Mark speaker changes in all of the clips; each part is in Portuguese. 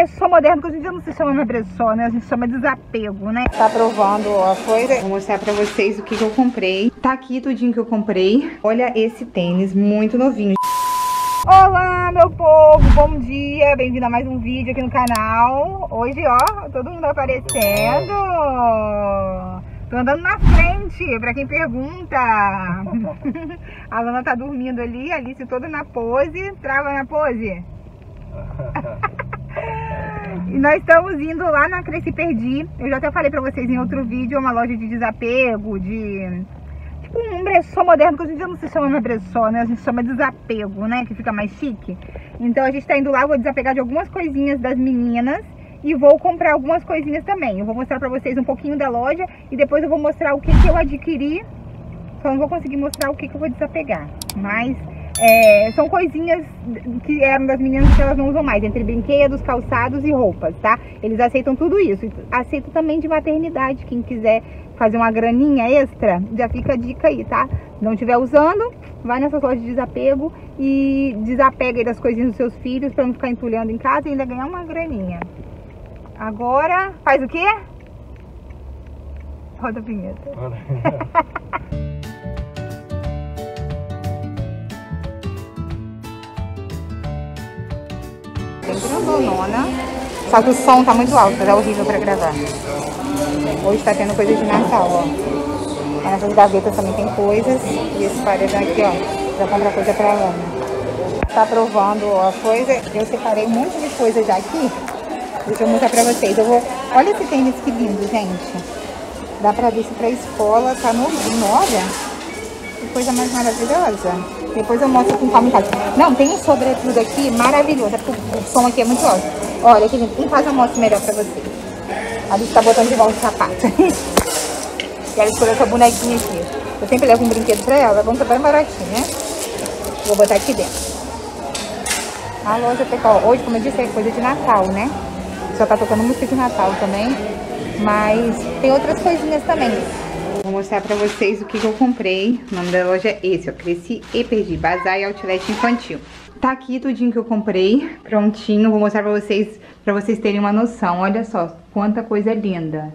Speaker 1: brechó moderno, que hoje em dia não se chama mais brechó, né? A gente chama desapego, né? Tá provando a coisa. Vou mostrar pra vocês o que eu comprei. Tá aqui tudinho que eu comprei. Olha esse tênis, muito novinho. Olá, meu povo, bom dia. Bem-vindo a mais um vídeo aqui no canal. Hoje, ó, todo mundo aparecendo. Tô andando na frente, pra quem pergunta. A Lana tá dormindo ali, a Alice toda na pose. Trava na pose. E nós estamos indo lá na Cresci Perdi. Eu já até falei pra vocês em outro vídeo, uma loja de desapego, de... tipo um brechó moderno, que hoje em dia não se chama mais brechó, né? A gente chama desapego, né? Que fica mais chique. Então a gente tá indo lá, vou desapegar de algumas coisinhas das meninas e vou comprar algumas coisinhas também. Eu vou mostrar pra vocês um pouquinho da loja e depois eu vou mostrar o que eu adquiri. Só não vou conseguir mostrar o que eu vou desapegar. Mas são coisinhas que eram das meninas que elas não usam mais, entre brinquedos, calçados e roupas, tá? Eles aceitam tudo isso. Aceitam também de maternidade, quem quiser fazer uma graninha extra, já fica a dica aí, tá? Não estiver usando, vai nessas lojas de desapego e desapega aí das coisinhas dos seus filhos pra não ficar entulhando em casa e ainda ganhar uma graninha. Agora, faz o quê? Roda a vinheta. Bem grandonona. Só que o som tá muito alto, tá horrível pra gravar. Hoje tá tendo coisa de Natal, ó. Nessas gavetas também tem coisas. E esse paredão aqui, ó, pra comprar coisa pra Lana. Tá provando a coisa. Eu separei um monte de coisa já aqui. Deixa eu mostrar pra vocês. Olha esse tênis que lindo, gente. Dá pra ver se pra escola tá novinho, olha. Que coisa mais maravilhosa. Depois eu mostro com calma em casa. Não, tem um sobretudo aqui maravilhoso. É porque o som aqui é muito alto. Olha aqui, gente. Em casa eu mostro melhor pra vocês. A gente tá botando de volta o sapato. E ela escolheu essa bonequinha aqui. Eu sempre levo um brinquedo pra ela. Vamos tá bem baratinho, né? Vou botar aqui dentro. A loja até, hoje, como eu disse, é coisa de Natal, né? Só tá tocando música de Natal também. Mas tem outras coisinhas também. Vou mostrar pra vocês o que eu comprei. O nome da loja é esse, ó. Cresci e Perdi. Bazar e Outlet Infantil. Tá aqui tudinho que eu comprei. Prontinho. Vou mostrar pra vocês terem uma noção. Olha só, quanta coisa linda.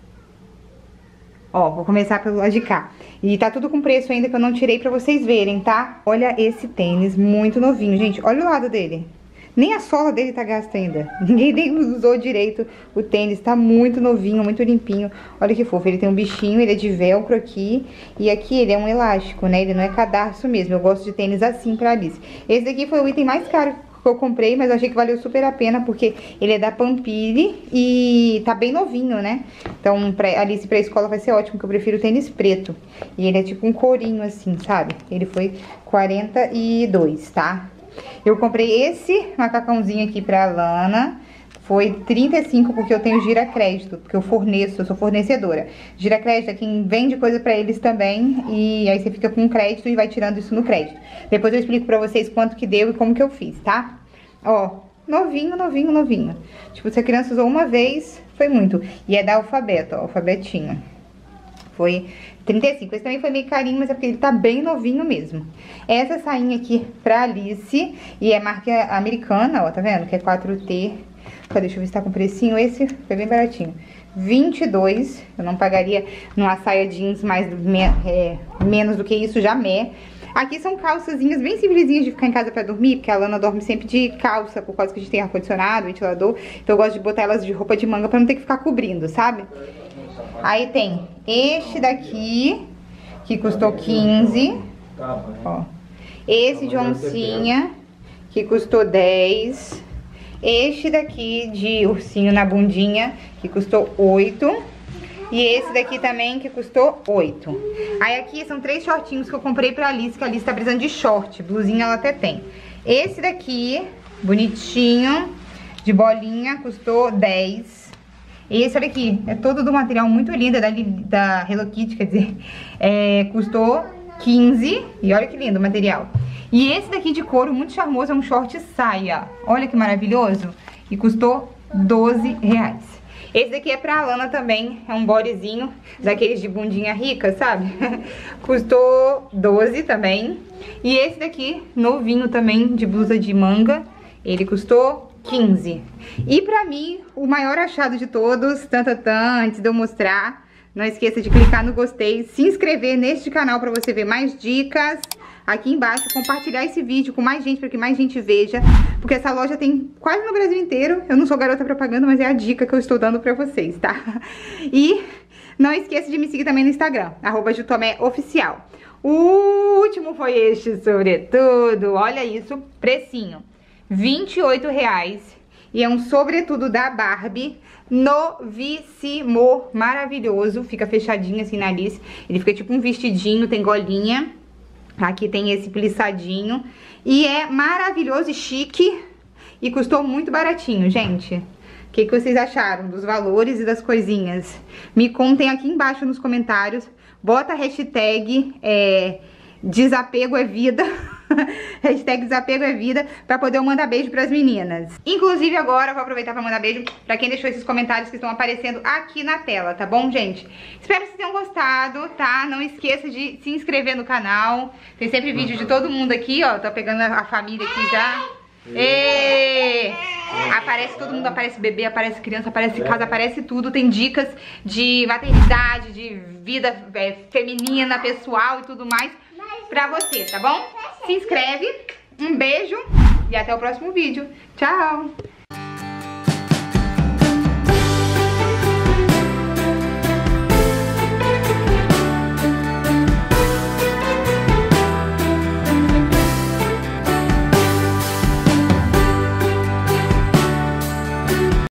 Speaker 1: Ó, vou começar pelo lado de cá. E tá tudo com preço ainda que eu não tirei pra vocês verem, tá? Olha esse tênis, muito novinho, gente. Olha o lado dele. Nem a sola dele tá gasta ainda. Ninguém nem usou direito o tênis. Tá muito novinho, muito limpinho. Olha que fofo. Ele tem um bichinho, ele é de velcro aqui. E aqui ele é um elástico, né? Ele não é cadarço mesmo. Eu gosto de tênis assim pra Alice. Esse daqui foi o item mais caro que eu comprei, mas eu achei que valeu super a pena, porque ele é da Pampiri e tá bem novinho, né? Então, pra Alice pra escola vai ser ótimo, que eu prefiro o tênis preto. E ele é tipo um corinho assim, sabe? Ele foi 42, tá? Eu comprei esse macacãozinho aqui pra Lana. Foi 35 porque eu tenho giracrédito, porque eu sou fornecedora. Giracrédito é quem vende coisa pra eles também, e aí você fica com crédito e vai tirando isso no crédito. Depois eu explico pra vocês quanto que deu e como que eu fiz, tá? Ó, novinho, novinho, novinho. Tipo, se a criança usou uma vez, foi muito. E é da Alfabeto, ó, alfabetinho. Foi 35. Esse também foi meio carinho, mas é porque ele tá bem novinho mesmo. Essa sainha aqui pra Alice, e é marca americana, ó, tá vendo? Que é 4T. Deixa eu ver se tá com precinho. Esse foi bem baratinho. 22. Eu não pagaria numa saia jeans mais menos do que isso, jamais. Aqui são calçazinhas bem simplesinhas de ficar em casa pra dormir, porque a Lana dorme sempre de calça, por causa que a gente tem ar-condicionado, ventilador. Então eu gosto de botar elas de roupa de manga pra não ter que ficar cobrindo, sabe? Aí tem este daqui, que custou 15. Ó. Esse de oncinha, que custou 10. Este daqui de ursinho na bundinha, que custou 8. E esse daqui também, que custou 8. Aí aqui são 3 shortinhos que eu comprei pra Alice, que a Alice tá precisando de short. Blusinha ela até tem. Esse daqui, bonitinho, de bolinha, custou 10. Esse, olha aqui, é todo do material muito lindo, é da Hello Kitty, quer dizer, custou 15. E olha que lindo o material. E esse daqui de couro, muito charmoso, é um short saia. Olha que maravilhoso. E custou 12 reais. Esse daqui é pra Lana também, é um bodyzinho, daqueles de bundinha rica, sabe? Custou 12 também. E esse daqui, novinho também, de blusa de manga, ele custou 15. E pra mim, o maior achado de todos, antes de eu mostrar, não esqueça de clicar no gostei, se inscrever neste canal pra você ver mais dicas. Aqui embaixo, compartilhar esse vídeo com mais gente, para que mais gente veja, porque essa loja tem quase no Brasil inteiro. Eu não sou garota propaganda, mas é a dica que eu estou dando pra vocês, tá? E não esqueça de me seguir também no Instagram, @jutomeoficial. O último foi este sobretudo, olha isso, precinho, R$28. E é um sobretudo da Barbie, novíssimo, maravilhoso, fica fechadinho assim na Alice. Ele fica tipo um vestidinho, tem golinha. Aqui tem esse plissadinho. E é maravilhoso e chique. E custou muito baratinho, gente. O que vocês acharam dos valores e das coisinhas? Me contem aqui embaixo nos comentários. Bota a hashtag desapego é vida. Hashtag desapego é vida, pra poder eu mandar beijo pras meninas. Inclusive agora eu vou aproveitar pra mandar beijo pra quem deixou esses comentários que estão aparecendo aqui na tela, tá bom, gente? Espero que vocês tenham gostado, tá? Não esqueça de se inscrever no canal. Tem sempre vídeo de todo mundo aqui, ó. Tô pegando a família aqui já. Aparece todo mundo, aparece bebê, aparece criança, aparece casa, aparece tudo. Tem dicas de maternidade, de vida feminina, pessoal e tudo mais pra você, tá bom? Se inscreve, um beijo e até o próximo vídeo. Tchau!